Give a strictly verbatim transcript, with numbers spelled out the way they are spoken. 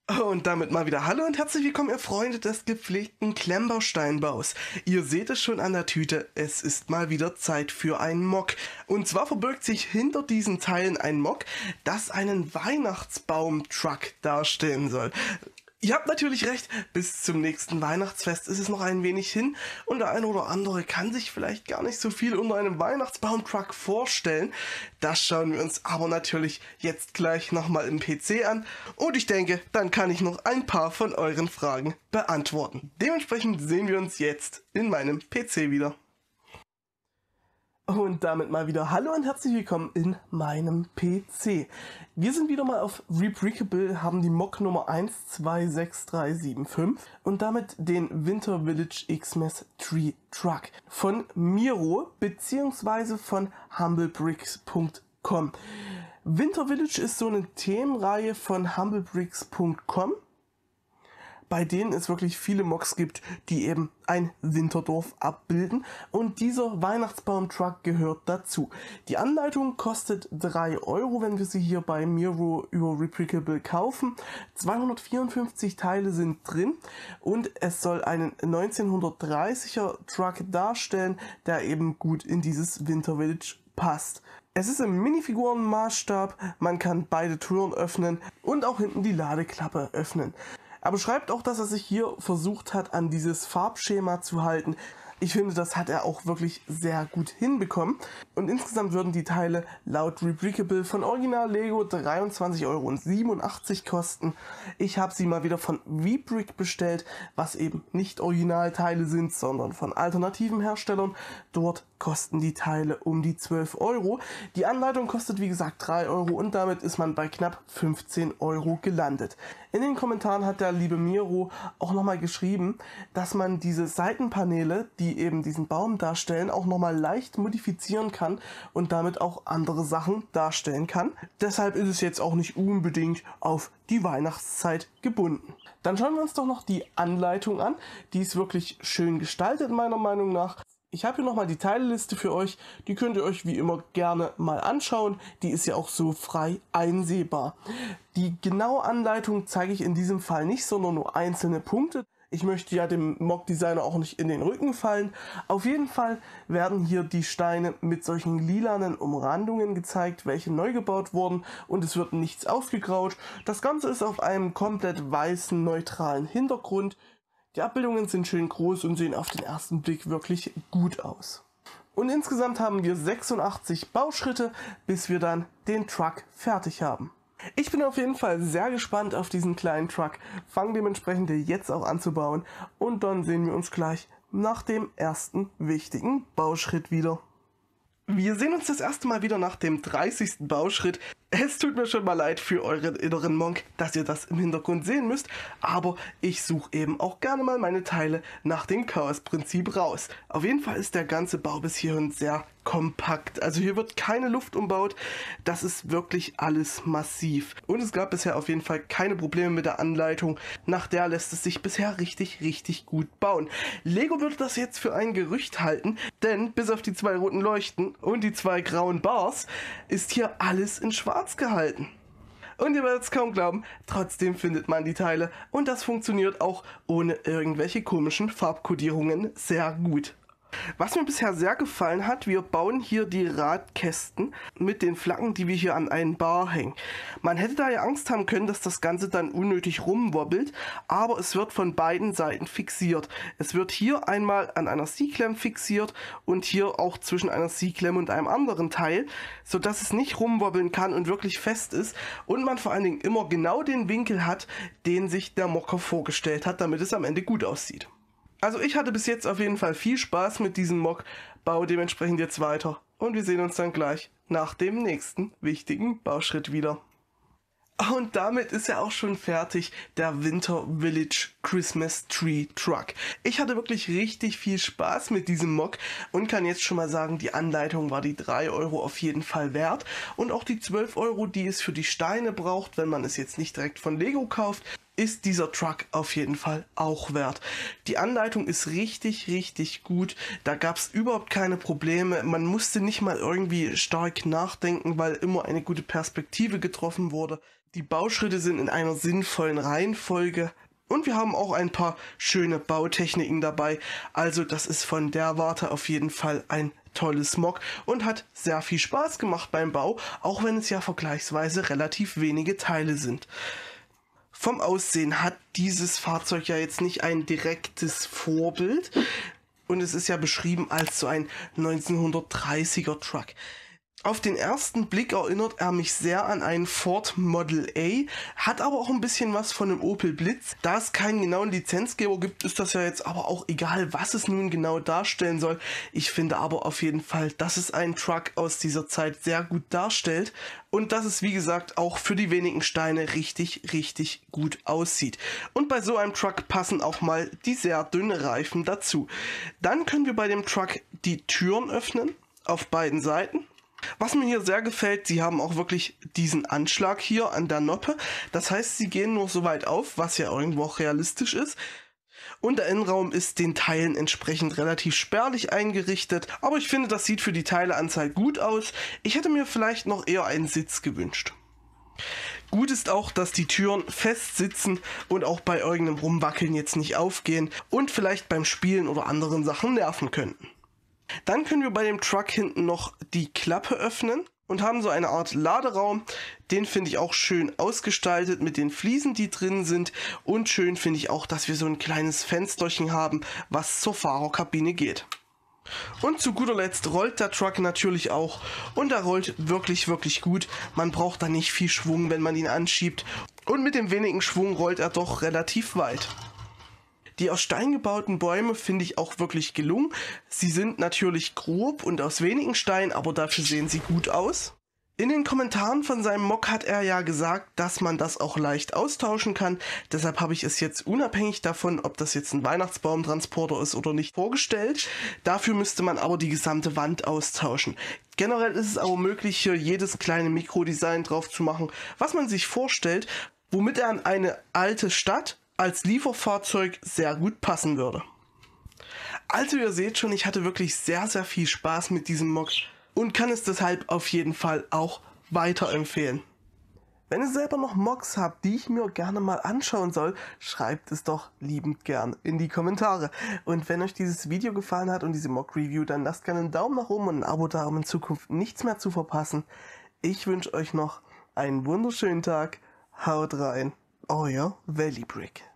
Und damit mal wieder hallo und herzlich willkommen, ihr Freunde des gepflegten Klemmbausteinbaus. Ihr seht es schon an der Tüte, es ist mal wieder Zeit für einen Mock. Und zwar verbirgt sich hinter diesen Teilen ein Mock, das einen Weihnachtsbaum-Truck darstellen soll. Ihr habt natürlich recht, bis zum nächsten Weihnachtsfest ist es noch ein wenig hin und der eine oder andere kann sich vielleicht gar nicht so viel unter einem Weihnachtsbaum-Truck vorstellen. Das schauen wir uns aber natürlich jetzt gleich nochmal im P C an und ich denke, dann kann ich noch ein paar von euren Fragen beantworten. Dementsprechend sehen wir uns jetzt in meinem P C wieder. Und damit mal wieder hallo und herzlich willkommen in meinem P C. Wir sind wieder mal auf Rebrickable, haben die Mock Nummer eins zwei sechs drei sieben fünf und damit den Winter Village Xmas Tree Truck von Miro bzw. von humblebricks punkt com. Winter Village ist so eine Themenreihe von humblebricks punkt com, bei denen es wirklich viele Mocks gibt, die eben ein Winterdorf abbilden und dieser Weihnachtsbaum-Truck gehört dazu. Die Anleitung kostet drei Euro, wenn wir sie hier bei Miro über Rebrickable kaufen. zweihundertvierundfünfzig Teile sind drin und es soll einen neunzehnhundertdreißiger Truck darstellen, der eben gut in dieses Winter Village passt. Es ist im Minifigurenmaßstab, man kann beide Türen öffnen und auch hinten die Ladeklappe öffnen. Er beschreibt auch, dass er sich hier versucht hat, an dieses Farbschema zu halten. Ich finde, das hat er auch wirklich sehr gut hinbekommen. Und insgesamt würden die Teile laut Rebrickable von Original Lego dreiundzwanzig Euro siebenundachtzig kosten. Ich habe sie mal wieder von Webrick bestellt, was eben nicht Originalteile sind, sondern von alternativen Herstellern. Dort kosten die Teile um die zwölf Euro. Die Anleitung kostet wie gesagt drei Euro und damit ist man bei knapp fünfzehn Euro gelandet. In den Kommentaren hat der liebe Miro auch nochmal geschrieben, dass man diese Seitenpaneele, die eben diesen Baum darstellen, auch nochmal leicht modifizieren kann und damit auch andere Sachen darstellen kann. Deshalb ist es jetzt auch nicht unbedingt auf die Weihnachtszeit gebunden. Dann schauen wir uns doch noch die Anleitung an. Die ist wirklich schön gestaltet meiner Meinung nach. Ich habe hier nochmal die Teilliste für euch, die könnt ihr euch wie immer gerne mal anschauen, die ist ja auch so frei einsehbar. Die genaue Anleitung zeige ich in diesem Fall nicht, sondern nur einzelne Punkte. Ich möchte ja dem Mock-Designer auch nicht in den Rücken fallen. Auf jeden Fall werden hier die Steine mit solchen lilanen Umrandungen gezeigt, welche neu gebaut wurden und es wird nichts ausgegraut. Das Ganze ist auf einem komplett weißen, neutralen Hintergrund. Die Abbildungen sind schön groß und sehen auf den ersten Blick wirklich gut aus. Und insgesamt haben wir sechsundachtzig Bauschritte, bis wir dann den Truck fertig haben. Ich bin auf jeden Fall sehr gespannt auf diesen kleinen Truck, fange dementsprechend jetzt auch an zu bauen und dann sehen wir uns gleich nach dem ersten wichtigen Bauschritt wieder. Wir sehen uns das erste Mal wieder nach dem dreißigsten Bauschritt. Es tut mir schon mal leid für euren inneren Monk, dass ihr das im Hintergrund sehen müsst, aber ich suche eben auch gerne mal meine Teile nach dem Chaos-Prinzip raus. Auf jeden Fall ist der ganze Bau bis hierhin sehr kompakt, also hier wird keine Luft umbaut, das ist wirklich alles massiv. Und es gab bisher auf jeden Fall keine Probleme mit der Anleitung, nach der lässt es sich bisher richtig, richtig gut bauen. Lego würde das jetzt für ein Gerücht halten, denn bis auf die zwei roten Leuchten und die zwei grauen Bars ist hier alles in schwarz gehalten. Und ihr werdet es kaum glauben, trotzdem findet man die Teile und das funktioniert auch ohne irgendwelche komischen Farbkodierungen sehr gut. Was mir bisher sehr gefallen hat, wir bauen hier die Radkästen mit den Flaggen, die wir hier an einen Bar hängen. Man hätte da ja Angst haben können, dass das Ganze dann unnötig rumwobbelt, aber es wird von beiden Seiten fixiert. Es wird hier einmal an einer C-Klemm fixiert und hier auch zwischen einer C-Klemm und einem anderen Teil, sodass es nicht rumwobbeln kann und wirklich fest ist und man vor allen Dingen immer genau den Winkel hat, den sich der Mocker vorgestellt hat, damit es am Ende gut aussieht. Also ich hatte bis jetzt auf jeden Fall viel Spaß mit diesem Mock, baue dementsprechend jetzt weiter und wir sehen uns dann gleich nach dem nächsten wichtigen Bauschritt wieder. Und damit ist ja auch schon fertig der Winter Village Christmas Tree Truck. Ich hatte wirklich richtig viel Spaß mit diesem Mock und kann jetzt schon mal sagen, die Anleitung war die drei Euro auf jeden Fall wert und auch die zwölf Euro, die es für die Steine braucht, wenn man es jetzt nicht direkt von Lego kauft, ist dieser Truck auf jeden Fall auch wert. Die Anleitung ist richtig, richtig gut. Da gab es überhaupt keine Probleme. Man musste nicht mal irgendwie stark nachdenken, weil immer eine gute Perspektive getroffen wurde. Die Bauschritte sind in einer sinnvollen Reihenfolge. Und wir haben auch ein paar schöne Bautechniken dabei. Also das ist von der Warte auf jeden Fall ein tolles Mok und hat sehr viel Spaß gemacht beim Bau, auch wenn es ja vergleichsweise relativ wenige Teile sind. Vom Aussehen hat dieses Fahrzeug ja jetzt nicht ein direktes Vorbild und es ist ja beschrieben als so ein neunzehnhundertdreißiger Truck. Auf den ersten Blick erinnert er mich sehr an einen Ford Model A, hat aber auch ein bisschen was von einem Opel Blitz. Da es keinen genauen Lizenzgeber gibt, ist das ja jetzt aber auch egal, was es nun genau darstellen soll. Ich finde aber auf jeden Fall, dass es einen Truck aus dieser Zeit sehr gut darstellt und dass es, wie gesagt, auch für die wenigen Steine richtig, richtig gut aussieht. Und bei so einem Truck passen auch mal die sehr dünnen Reifen dazu. Dann können wir bei dem Truck die Türen öffnen, auf beiden Seiten. Was mir hier sehr gefällt, sie haben auch wirklich diesen Anschlag hier an der Noppe. Das heißt, sie gehen nur so weit auf, was ja irgendwo auch realistisch ist. Und der Innenraum ist den Teilen entsprechend relativ spärlich eingerichtet. Aber ich finde, das sieht für die Teileanzahl gut aus. Ich hätte mir vielleicht noch eher einen Sitz gewünscht. Gut ist auch, dass die Türen fest sitzen und auch bei irgendeinem Rumwackeln jetzt nicht aufgehen und vielleicht beim Spielen oder anderen Sachen nerven könnten. Dann können wir bei dem Truck hinten noch die Klappe öffnen und haben so eine Art Laderaum. Den finde ich auch schön ausgestaltet mit den Fliesen, die drin sind. Und schön finde ich auch, dass wir so ein kleines Fensterchen haben, was zur Fahrerkabine geht. Und zu guter Letzt rollt der Truck natürlich auch. Und er rollt wirklich, wirklich gut. Man braucht da nicht viel Schwung, wenn man ihn anschiebt. Und mit dem wenigen Schwung rollt er doch relativ weit. Die aus Stein gebauten Bäume finde ich auch wirklich gelungen. Sie sind natürlich grob und aus wenigen Steinen, aber dafür sehen sie gut aus. In den Kommentaren von seinem Mok hat er ja gesagt, dass man das auch leicht austauschen kann. Deshalb habe ich es jetzt unabhängig davon, ob das jetzt ein Weihnachtsbaumtransporter ist oder nicht, vorgestellt. Dafür müsste man aber die gesamte Wand austauschen. Generell ist es aber möglich, hier jedes kleine Mikrodesign drauf zu machen, was man sich vorstellt, womit er an eine alte Stadt als Lieferfahrzeug sehr gut passen würde. Also ihr seht schon, ich hatte wirklich sehr, sehr viel Spaß mit diesem Mok und kann es deshalb auf jeden Fall auch weiterempfehlen. Wenn ihr selber noch Moks habt, die ich mir gerne mal anschauen soll, schreibt es doch liebend gern in die Kommentare. Und wenn euch dieses Video gefallen hat und diese Mok-Review, dann lasst gerne einen Daumen nach oben und ein Abo da, um in Zukunft nichts mehr zu verpassen. Ich wünsche euch noch einen wunderschönen Tag. Haut rein. Euer Valley Brick.